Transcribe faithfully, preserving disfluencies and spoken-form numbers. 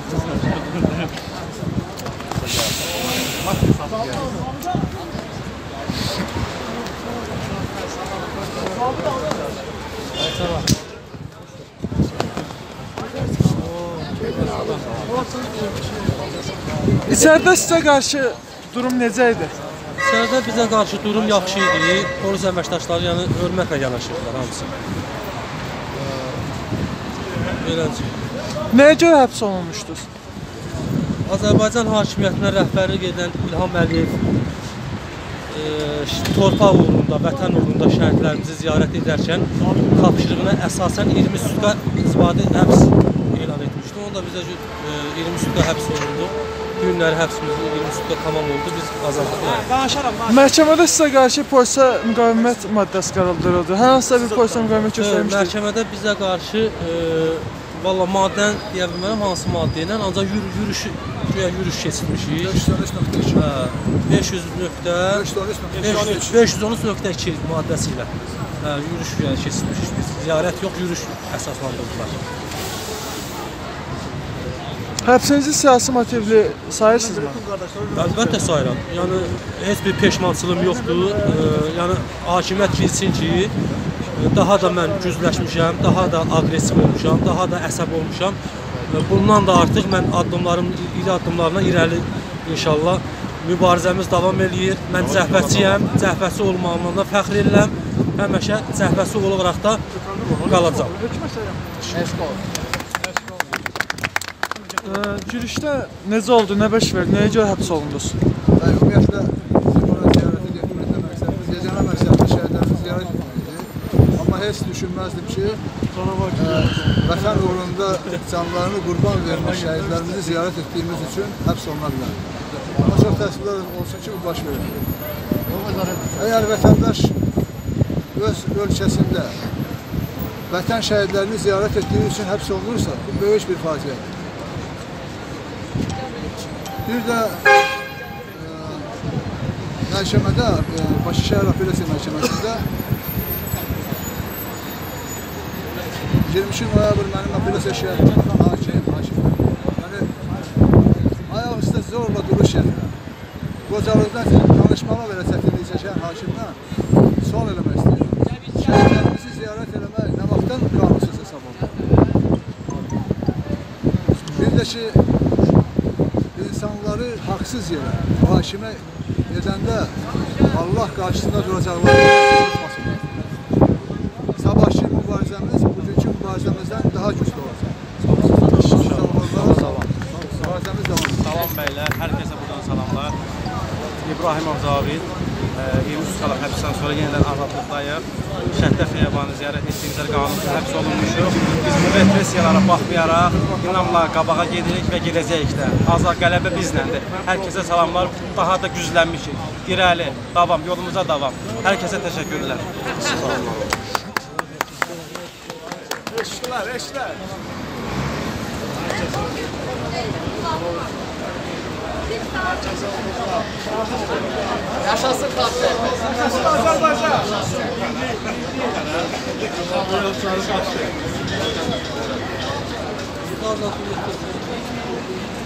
İçəridə sizə qarşı durum necə idi? İçəridə bizə qarşı durum yaxşı idi. Polis əməkdaşları yəni hörmətlə yanaşırdılar hamısı. Beləncə. Nəyə görə həbs olunmuşdunuz? Azərbaycan hakimiyyətinə rəhbərlik edən İlham Əliyev e, torpaq uğrunda, vətən uğrunda şəhidlərimizi ziyarət edərkən tapşırığına əsasən iyirmi sutka isbadi həbs elan etmişdi. Onda bizə e, iyirmi sutka həbs olundu. Günləri həbsimiz iyirmi sutka tamam oldu. Biz qazandıq. Məhkəmədə sizə qarşı polisə müqavimət maddəsi qaldırıldı. Hər hansısa bir polisə müqavimət göstərmişdir. Məhkəmədə bizə qarşı e, valla maddəni deyə bilmərəm, hansı maddə ilə, ancaq yürü, yürüyüş, yürüyüş keçirmişik. beş yüz on üç nöqtə iki maddəsi ilə yürüyüş keçirmişik. Biz ziyarət yox, yürüyüş əsaslandırdılar. Həbsinizi siyasi motivli sayırsınızmı? Əlbəttə sayıram. Yəni, heç bir peşmançılığım yoxdur. E, yəni, hakimiyyət bilsin ki, daha da mən gücləşmişəm, daha da aqressiv olmuşam, daha da əsəb olmuşam. Bundan da artıq mən addımlarım, iri addımlarına irəli inşallah mübarizəmiz davam eləyir. Mən cəhbətçiyəm, cəhbətçi olmağımla da fəxr edirəm. Həmişə cəhbətçi olaraq da qalacaq. Yürüyüşdə necə oldu, nə baş verdi, nəyə görə həbs olundunuz? Ümumiyyətlə, bizim buna ziyarəti getməkdə məqsədimiz, gecənə məqsədimiz şəhidlərimizi ziyarət etməkdir. Amma heç düşünməzdim ki, ə, vətən uğrunda canlarını qurban vermiş şəhidlərimizi ziyarət etdiyimiz üçün həbs oluna bilər. Amma çox təəssüflər olsun ki, bu baş verir. Əgər vətəndaş öz ölkəsində vətən şəhidlərini ziyarət etdiyi üçün həbs olunursa, bu böyük bir faciədir. Bir də e, məhkəmədə, e, Bakı Şəhər Apellyasiya Məhkəməsində iyirmi iki noyabr mənim apellyasiya şəhərim, hakim, hakim. Yəni, ayaq üstə zorla duruş yetirir. Qocalıqdan danışmağa belə çətinlik çəkən hakimdən sual eləmək istəyir. Şəhidlərimizi ziyarət eləmək nə vaxtdan qanunsuz hesab olunur? Bir də ki, insanları haqsız yerə, hakimə edəndə Allah qarşısında duracaqlarını unutmasınlar. Sabahki mübarizəmiz bugünkü mübarizəmizdən daha güclü olacaq. Mübarizəmiz devam edir. Salam bəylər, hər kəsə buradan salamlar. İbrahimov Cavid, iyirmi üç qalaq həbsdən sonra yenidən azadlıqdayıq. Şəhidlər Xiyabanı ziyarət etdiyimizdə qanunsuz həbs olunmuşuq. Biz bu repressiyalara baxmayaraq, inamla qabağa gedirik və gedəcəyik də. Azad qələbə bizləndir. Hər kəsə salamlar, daha da güclənmişik. İrəli, davam, yolumuza davam. Hər kəsə təşəkkürlər. Eşkilər, eşkilər. Yaşasın Qaçı! Yaşasın Azərbaycan! Azadlıqda